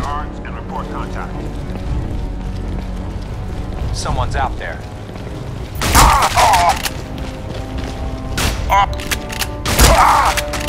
your arms and report contact. Someone's out there. Ah!